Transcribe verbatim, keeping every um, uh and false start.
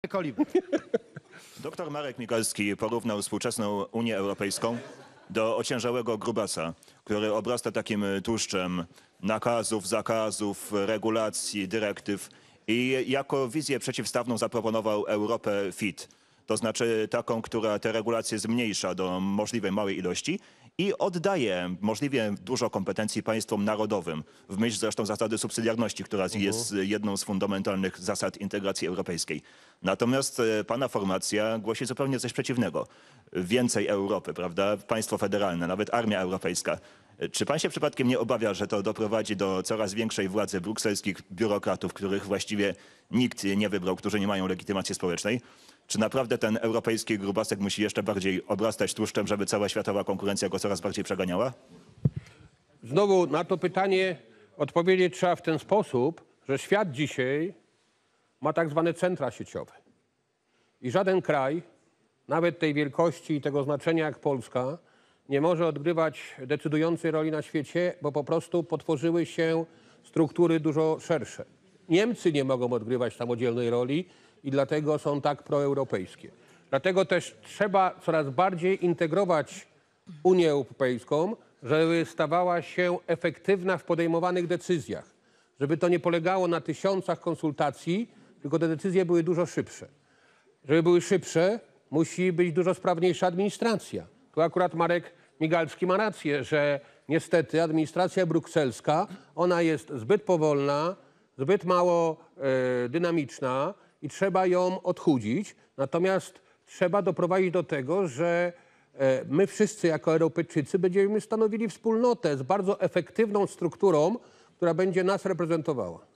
Koliber. Doktor Marek Migalski porównał współczesną Unię Europejską do ociężałego grubasa, który obrasta takim tłuszczem nakazów, zakazów, regulacji, dyrektyw i jako wizję przeciwstawną zaproponował Europę Fit. To znaczy taką, która te regulacje zmniejsza do możliwej małej ilości i oddaje możliwie dużo kompetencji państwom narodowym, w myśl zresztą zasady subsydiarności, która jest jedną z fundamentalnych zasad integracji europejskiej. Natomiast e, pana formacja głosi zupełnie coś przeciwnego. Więcej Europy, prawda? Państwo federalne, nawet armia europejska. Czy pan się przypadkiem nie obawia, że to doprowadzi do coraz większej władzy brukselskich biurokratów, których właściwie nikt nie wybrał, którzy nie mają legitymacji społecznej? Czy naprawdę ten europejski grubasek musi jeszcze bardziej obrastać tłuszczem, żeby cała światowa konkurencja go coraz bardziej przeganiała? Znowu na to pytanie odpowiedzieć trzeba w ten sposób, że świat dzisiaj ma tak zwane centra sieciowe. I żaden kraj, nawet tej wielkości i tego znaczenia jak Polska, nie może odgrywać decydującej roli na świecie, bo po prostu potworzyły się struktury dużo szersze. Niemcy nie mogą odgrywać samodzielnej roli i dlatego są tak proeuropejskie. Dlatego też trzeba coraz bardziej integrować Unię Europejską, żeby stawała się efektywna w podejmowanych decyzjach. Żeby to nie polegało na tysiącach konsultacji, tylko te decyzje były dużo szybsze. Żeby były szybsze, musi być dużo sprawniejsza administracja. Tu akurat Marek Migalski ma rację, że niestety administracja brukselska, ona jest zbyt powolna, zbyt mało e, dynamiczna i trzeba ją odchudzić. Natomiast trzeba doprowadzić do tego, że e, my wszyscy jako Europejczycy będziemy stanowili wspólnotę z bardzo efektywną strukturą, która będzie nas reprezentowała.